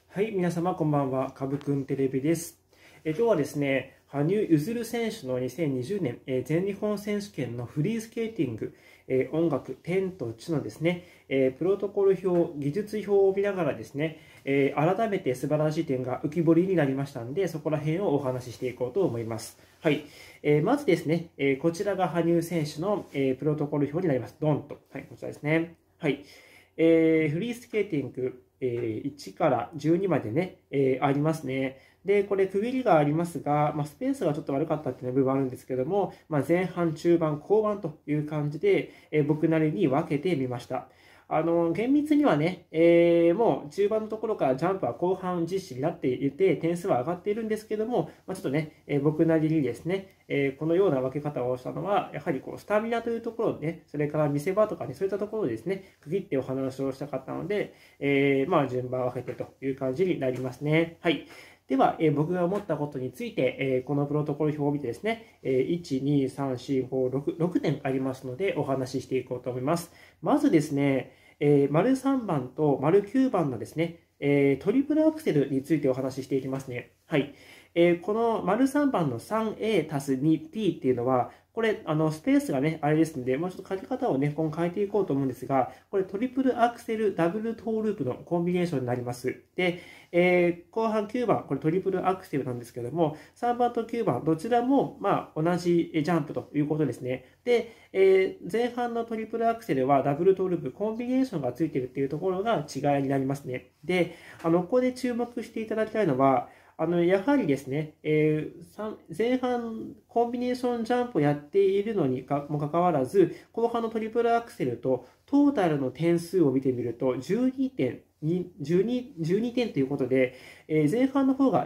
はい、皆様こんばんは。かぶくんテレビです。今日はですね、羽生結弦選手の2020年、全日本選手権のフリースケーティング、音楽、天と地のですね、プロトコル表、技術表を見ながらですね、改めて素晴らしい点が浮き彫りになりましたので、そこら辺をお話ししていこうと思います。はい。まずですね、こちらが羽生選手の、プロトコル表になります。ドンと。はい、こちらですね。はい。フリースケーティング、1から12までね、ありますね。で、これ区切りがありますが、スペースがちょっと悪かったっていう部分はあるんですけども、前半、中盤、後半という感じで、僕なりに分けてみました。厳密にはね、もう中盤のところからジャンプは後半実施になっていて、点数は上がっているんですけども、ちょっとね、僕なりにですね、このような分け方をしたのは、やはりこうスタミナというところね、それから見せ場とかね、そういったところでですね、区切ってお話をしたかったので、順番を分けてという感じになりますね。はい。では、僕が思ったことについて、このプロトコル表を見てですね、1、2、3、4、5、6点ありますので、お話ししていこうと思います。まずですね、丸3番と丸9番のですね、トリプルアクセルについてお話ししていきますね。はい。この丸3番の 3A 足す 2P っていうのは、これ、スペースがね、あれですので、もうちょっと書き方をね、今後変えていこうと思うんですが、これトリプルアクセル、ダブルトーループのコンビネーションになります。で、後半9番、これトリプルアクセルなんですけども、3番と9番、どちらも、同じジャンプということですね。で、前半のトリプルアクセルはダブルトーループ、コンビネーションがついているっていうところが違いになりますね。で、ここで注目していただきたいのは、やはりですね、前半コンビネーションジャンプをやっているのにもかかわらず、後半のトリプルアクセルとトータルの点数を見てみると12点ということで、前半の方が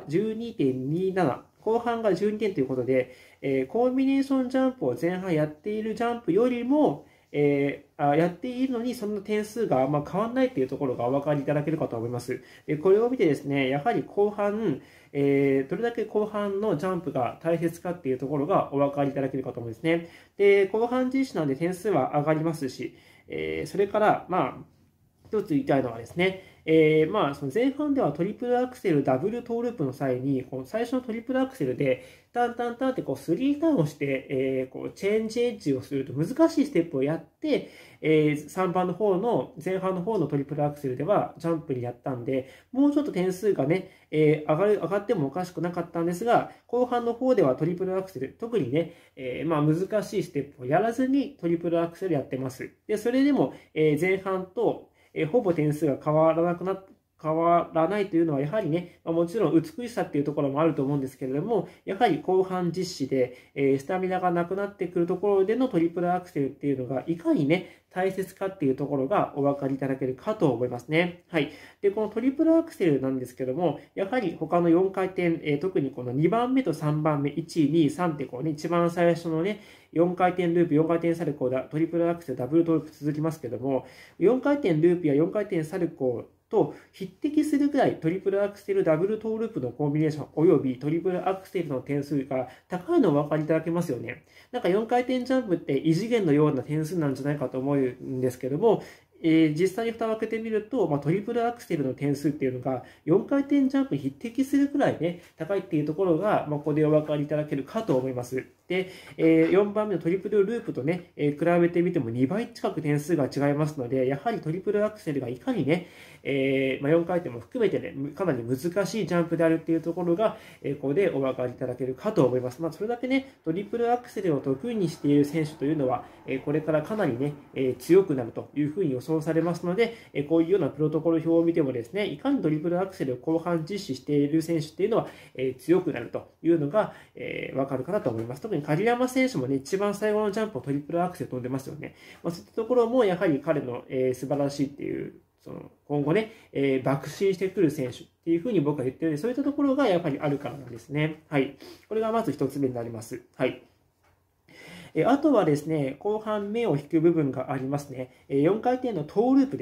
12.27、後半が12点ということで、コンビネーションジャンプを前半やっているジャンプよりも、やっているのにそんな点数が変わらないというところがお分かりいただけるかと思います。これを見てですね、やはり後半、どれだけ後半のジャンプが大切かっていうところがお分かりいただけるかと思うんですね。で、後半実施なので点数は上がりますし、それから、一つ言いたいのはですね、その前半ではトリプルアクセル、ダブルトーループの際に、この最初のトリプルアクセルで、タンタンタンってこう3ターンをして、チェンジエッジをすると難しいステップをやって、3番の方の、前半の方のトリプルアクセルではジャンプにやったんで、もうちょっと点数がね、上がってもおかしくなかったんですが、後半の方ではトリプルアクセル、特にね、難しいステップをやらずにトリプルアクセルやってます。で、それでも、前半と、ほぼ点数が変わらないというのは、やはりね、もちろん美しさっていうところもあると思うんですけれども、やはり後半実施で、スタミナがなくなってくるところでのトリプルアクセルっていうのが、いかにね、大切かっていうところがお分かりいただけるかと思いますね。はい。で、このトリプルアクセルなんですけども、やはり他の4回転、特にこの2番目と3番目、1、2、3ってこうね、一番最初のね、4回転ループ、4回転サルコー、トリプルアクセル、ダブルトーループ続きますけども、4回転ループや4回転サルコーと匹敵するくらいトリプルアクセル、ダブルトーループのコンビネーションおよびトリプルアクセルの点数が高いのをお分かりいただけますよね。なんか4回転ジャンプって異次元のような点数なんじゃないかと思うんですけども、実際に蓋を開けてみると、トリプルアクセルの点数っていうのが4回転ジャンプに匹敵するくらいね、高いっていうところが、ここでお分かりいただけるかと思います。で、4番目のトリプルループとね、比べてみても2倍近く点数が違いますので、やはりトリプルアクセルがいかにね、4回転も含めてね、かなり難しいジャンプであるっていうところが、ここでお分かりいただけるかと思います。それだけね、トリプルアクセルを得意にしている選手というのは、これからかなりね、強くなるというふうに予想されますので、こういうようなプロトコル表を見てもですね、いかにトリプルアクセルを後半実施している選手っていうのは、強くなるというのが、分かるかなと思います。特に鍵山選手もね、一番最後のジャンプをトリプルアクセル飛んでますよね。そういったところもやはり彼の、素晴らしいっていう、今後ね、爆心してくる選手っていうふうに僕は言ってるので、そういったところがやっぱりあるからなんですね。はい。これがまず一つ目になります。はい。あとはですね、後半目を引く部分がありますね。4回転のトーループですね。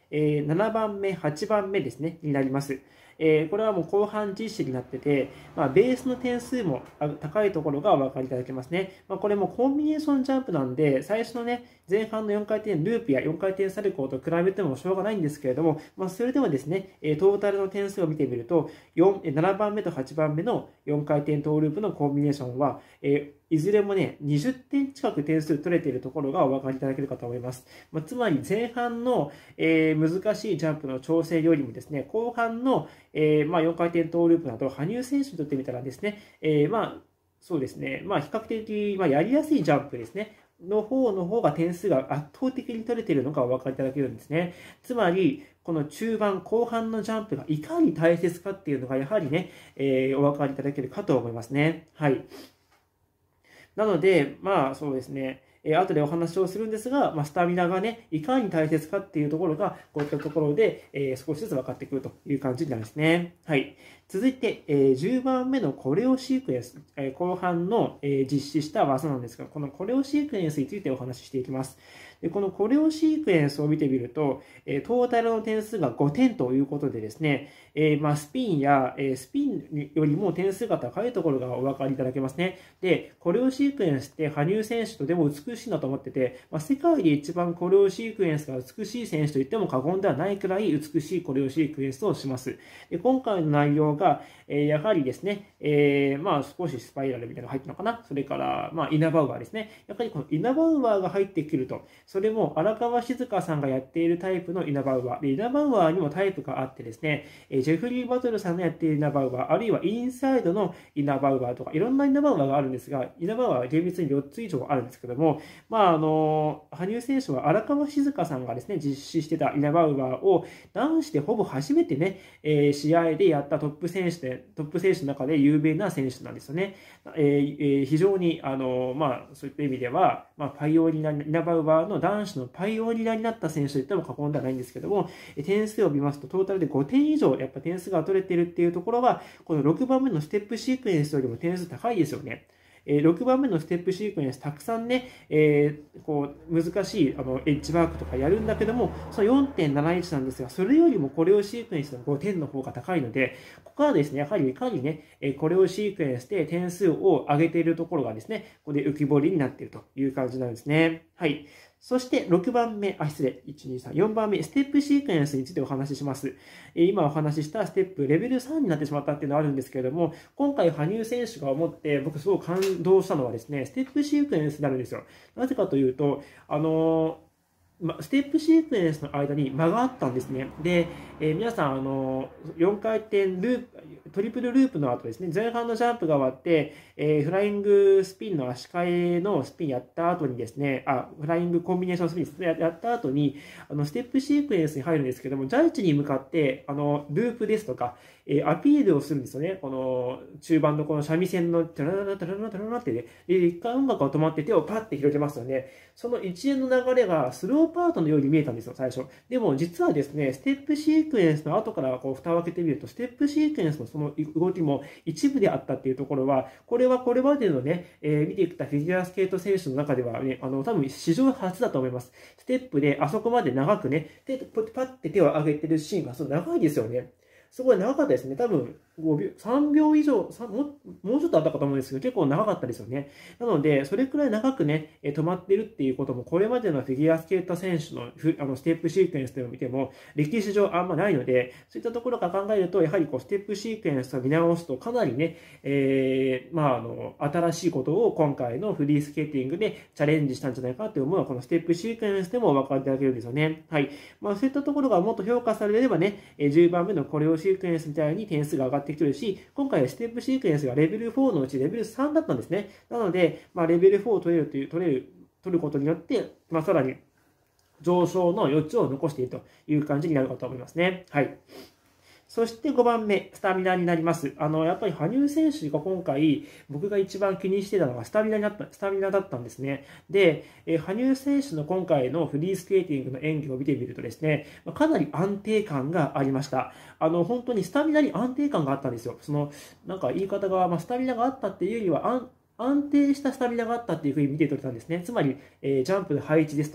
7番目、8番目ですね、になります。これはもう後半実施になってて、ベースの点数も高いところがお分かりいただけますね。これもコンビネーションジャンプなんで、最初のね、前半の4回転ループや4回転サルコーと比べてもしょうがないんですけれども、それでもですね、トータルの点数を見てみると、7番目と8番目の4回転トーループのコンビネーションは、いずれもね、20点近く点数取れているところがお分かりいただけるかと思います。つまり前半の、難しいジャンプの調整よりもですね、後半の、4回転トーループなど、羽生選手にとってみたらですね、そうですね、比較的、やりやすいジャンプですね。の方が点数が圧倒的に取れているのがお分かりいただけるんですね。つまり、この中盤、後半のジャンプがいかに大切かっていうのが、やはりね、お分かりいただけるかと思いますね。はい。なので、そうですね、後でお話をするんですが、スタミナがね、いかに大切かっていうところが、こういったところで、少しずつ分かってくるという感じになりますね。はい。続いて、10番目のコレオシークエンス、後半の、実施した技なんですが、このコレオシークエンスについてお話ししていきます。でこのコレオシークエンスを見てみると、トータルの点数が5点ということでですね、スピンや、スピンよりも点数が高いところがお分かりいただけますね。で、コレオシークエンスって羽生選手とても美しいなと思ってて、世界で一番コレオシークエンスが美しい選手と言っても過言ではないくらい美しいコレオシークエンスをします。で今回の内容が、やはりですね、少しスパイラルみたいなのが入ってるのかな。それから、イナバウアーですね。やっぱりこのイナバウアーが入ってくると、それも荒川静香さんがやっているタイプのイナバウアー。でイナバウアーにもタイプがあってですね、ジェフリー・バトルさんのやっているイナバウアー、あるいはインサイドのイナバウアーとか、いろんなイナバウアーがあるんですが、イナバウアーは厳密に4つ以上あるんですけども、羽生選手は荒川静香さんがですね、実施してたイナバウアーを男子でほぼ初めてね、試合でやったトップ選手の中で有名な選手なんですよね。非常にそういった意味では、パイオニア、イナバウアーの男子のパイオニアになった選手といっても過言ではないんですけども、点数を見ますとトータルで5点以上やっぱ点数が取れているっていうところは、この6番目のステップシークエンスよりも点数高いですよね。6番目のステップシークエンスたくさんね、難しいエッジワークとかやるんだけども、その 4.71 なんですが、それよりもコレオシークエンスの5点の方が高いので、ここはですね、やはりいかにね、コレオシークエンスで点数を上げているところがですね、ここで浮き彫りになっているという感じなんですね。はい。そして6番目、1、2、3、4番目、ステップシークエンスについてお話しします。今お話ししたステップレベル3になってしまったっていうのはあるんですけれども、今回羽生選手が思って僕すごく感動したのはですね、ステップシークエンスになるんですよ。なぜかというと、ステップシークエンスの間に間があったんですね。で、皆さん、4回転ループ、トリプルループの後ですね、前半のジャンプが終わって、フライングスピンの足換えのスピンやった後にですね、フライングコンビネーションスピンやった後に、ステップシークエンスに入るんですけども、ジャッジに向かって、ループですとか、アピールをするんですよね。この中盤のこの三味線のタラララタララタララってね、一回音楽が止まって手をパッて広げますよね。その一連の流れがスローパートのように見えたんですよ、最初。でも実はですね、ステップシークエンスの後からこう蓋を開けてみると、ステップシークエンスのその動きも一部であったっていうところは、これはこれまでのね、見てきたフィギュアスケート選手の中ではね、多分史上初だと思います。ステップであそこまで長くね、でパッて手を上げてるシーンがすごい長いですよね。すごい長かったですね。多分5秒、3秒以上もうちょっとあったかと思うんですけど、結構長かったですよね。なので、それくらい長くね、止まってるっていうことも、これまでのフィギュアスケート選手のステップシークエンスでも見ても、歴史上あんまないので、そういったところから考えると、やはりこうステップシークエンスを見直すと、かなりね、新しいことを今回のフリースケーティングでチャレンジしたんじゃないかという思いは、このステップシークエンスでもお分かりいただけるんですよね。はい。そういったところがもっと評価されればね、10番目のコレオシークエンスみたいに点数が上がってきてるし、今回ステップシークエンスがレベル4のうちレベル3だったんですね。なので、レベル4を取ることによって、さらに上昇の余地を残しているという感じになるかと思いますね。はい。そして5番目、スタミナになります。やっぱり羽生選手が今回、僕が一番気にしてたのがスタミナだったんですね。で、羽生選手の今回のフリースケーティングの演技を見てみるとですね、かなり安定感がありました。本当にスタミナに安定感があったんですよ。なんか言い方が、スタミナがあったっていうよりは、安定したスタミナがあったっていうふうに見て取れたんですね。つまり、ジャンプの配置ですとか、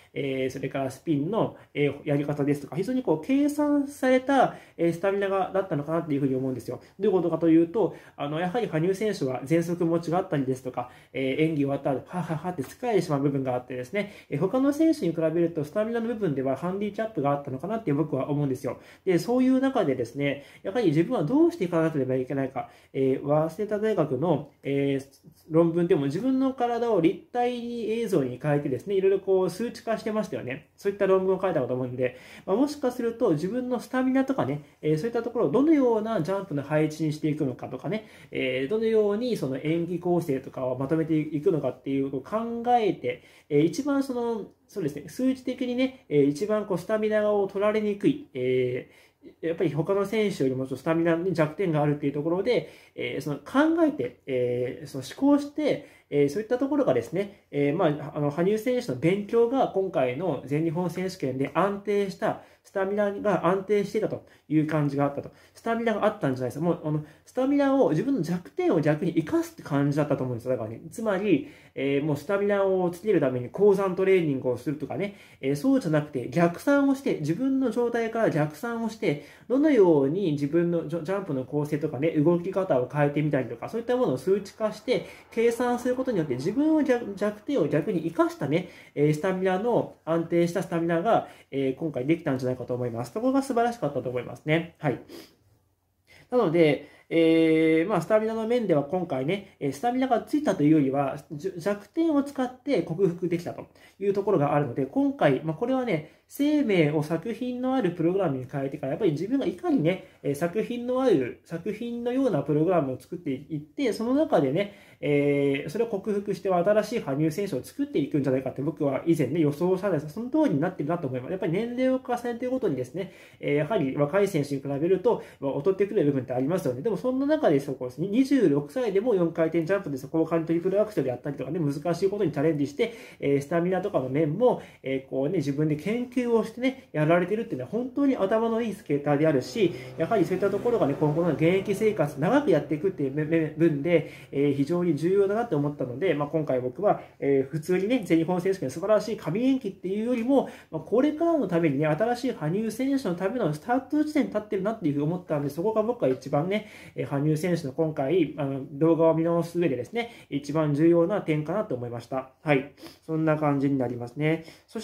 それからスピンの、やり方ですとか、非常にこう計算された、スタミナだったのかなというふうに思うんですよ。どういうことかというと、やはり羽生選手は全速持ちがあったりですとか、演技終わったら、はははって疲れてしまう部分があってですね、他の選手に比べると、スタミナの部分ではハンディキャップがあったのかなって僕は思うんですよ。で、そういう中でですね、やはり自分はどうしていかなければいけないか、早稲田大学の、論文でも自分の体を立体映像に変えてですね、いろいろこう数値化してましたよね。そういった論文を書いたこと思うんで、もしかすると自分のスタミナとかね、そういったところをどのようなジャンプの配置にしていくのかとかね、どのようにその演技構成とかをまとめていくのかっていうのを考えて、一番そうですね、数値的にね、一番こうスタミナを取られにくい、やっぱり他の選手よりもスタミナに弱点があるっていうところで、その考えて、その思考して、そういったところがですね、羽生選手の勉強が今回の全日本選手権で安定した、スタミナが安定していたという感じがあったと。スタミナがあったんじゃないですか。もうスタミナを、自分の弱点を逆に生かすって感じだったと思うんですよ。だからね、つまり、もうスタミナをつけるために高山トレーニングをするとかね、そうじゃなくて逆算をして、自分の状態から逆算をして、どのように自分のジャンプの構成とかね、動き方を変えてみたりとか、そういったものを数値化して、計算することによって、自分の弱点を逆に生かしたね、スタミナの安定したスタミナが、今回できたんじゃないかと思います。そこが素晴らしかったと思いますね。はい。なので、スタミナの面では今回ね、スタミナがついたというよりは、弱点を使って克服できたというところがあるので、今回、これはね、生命を作品のあるプログラムに変えてから、やっぱり自分がいかにね、作品のようなプログラムを作っていって、その中でね、それを克服して新しい羽生選手を作っていくんじゃないかって僕は以前ね、予想したんですが、その通りになっているなと思います。やっぱり年齢を重ねているごとにですね、やはり若い選手に比べると、劣ってくる部分ってありますよね。でもそんな中で26歳でも4回転ジャンプで後半トリプルアクセルやったりとかね、難しいことにチャレンジして、スタミナとかの面も、こうね、自分で研究をしてね、やられてるっていうのは本当に頭のいいスケーターであるし、やはりそういったところがね、今後の現役生活長くやっていくっていう分で、非常に重要だなって思ったので、今回僕は、普通にね、全日本選手権素晴らしい神演技っていうよりも、これからのためにね、新しい羽生選手のためのスタート地点に立ってるなっていうふうに思ったので、そこが僕は一番ね、羽生選手の今回、動画を見直す上でですね、一番重要な点かなと思いました。はい。そんな感じになりますね。そして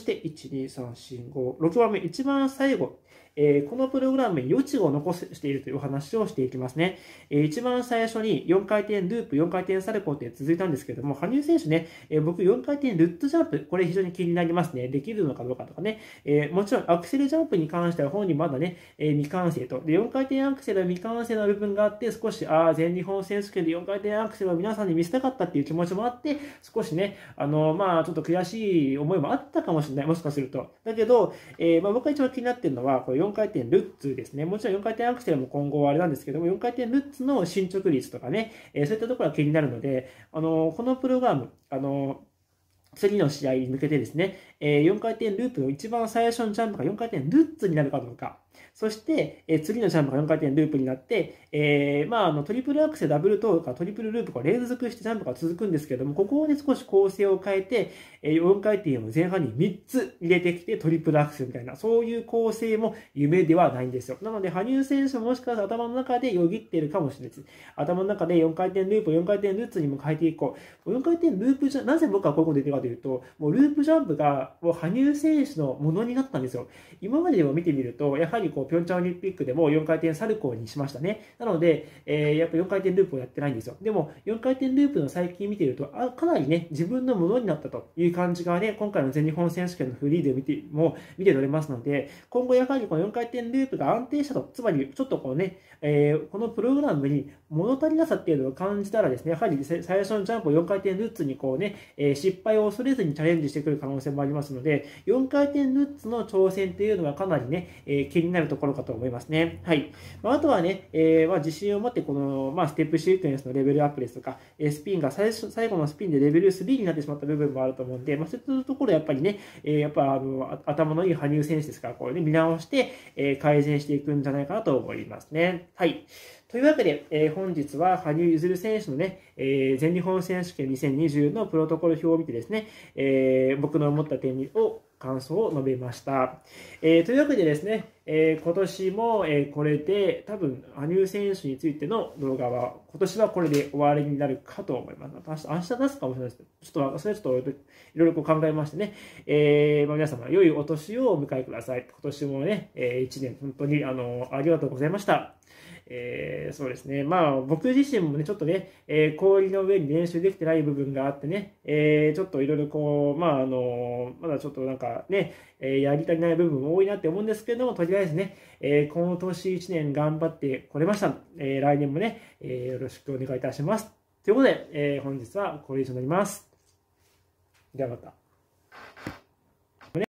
、1、2、3、4、5、6番目、一番最後。このプログラムに余地を残しているというお話をしていきますね。一番最初に4回転ループ、4回転サルコーって続いたんですけれども、羽生選手ね、僕4回転ルッツジャンプ、これ非常に気になりますね。できるのかどうかとかね。もちろんアクセルジャンプに関しては本人まだね、未完成と。で、4回転アクセルは未完成な部分があって、少し、全日本選手権で4回転アクセルを皆さんに見せたかったっていう気持ちもあって、少しね、ちょっと悔しい思いもあったかもしれない。もしかすると。だけど、僕が一番気になっているのは、これ4回転ルッツですね。もちろん4回転アクセルも今後はあれなんですけども、4回転ルッツの進捗率とかね、そういったところが気になるので、このプログラム、次の試合に向けてですね、4回転ループの一番最初のジャンプが4回転ルッツになるかどうか。そして、次のジャンプが4回転ループになって、トリプルアクセル、ダブルトールかトリプルループが連続してジャンプが続くんですけれども、ここをね、少し構成を変えて、4回転を前半に3つ入れてきてトリプルアクセルみたいな、そういう構成も夢ではないんですよ。なので、羽生選手ももしかしたら頭の中でよぎっているかもしれないです。頭の中で4回転ループ、4回転ルッツにも変えていこう。4回転ループなぜ僕はこういうこと言ってるかというと、もうループジャンプがもう羽生選手のものになったんですよ。今まででも見てみると、やはりピョンチャンオリンピックでも4回転サルコーにしましたね。なので、やっぱ4回転ループをやってないんですよ。でも、4回転ループの最近見ていると、かなりね、自分のものになったという感じがね、今回の全日本選手権のフリーで見て取れますので、今後やはりこの4回転ループが安定したと、つまりちょっとこのプログラムに物足りなさっていうのを感じたらですね、やはり最初のジャンプを4回転ルッツに失敗を恐れずにチャレンジしてくる可能性もありますので、4回転ルッツの挑戦というのはかなりね、気になるところかと思いますね。はい。あとはね、自信を持ってこの、ステップシークエンスのレベルアップですとか、スピンが最後のスピンでレベル3になってしまった部分もあると思うんで、そういったところやっぱりね、頭のいい羽生選手ですから、見直して、改善していくんじゃないかなと思いますね。はい。というわけで、本日は羽生結弦選手のね、全日本選手権2020のプロトコル表を見てですね、僕の思った点を感想を述べました。というわけでですね、今年も、これで多分羽生選手についての動画は今年はこれで終わりになるかと思います。明日出すかもしれないですけど、それはちょっといろいろ考えましてね、皆様良いお年をお迎えください。今年もね、1年本当にありがとうございました。そうですね。僕自身もね、ちょっとね、氷の上に練習できてない部分があってね、ちょっといろいろこう、まだちょっとなんかね、やり足りない部分も多いなって思うんですけれども、とりあえずね、今年1年頑張ってこれました。来年もね、よろしくお願いいたします。ということで、本日はこれ以上になります。ではまた。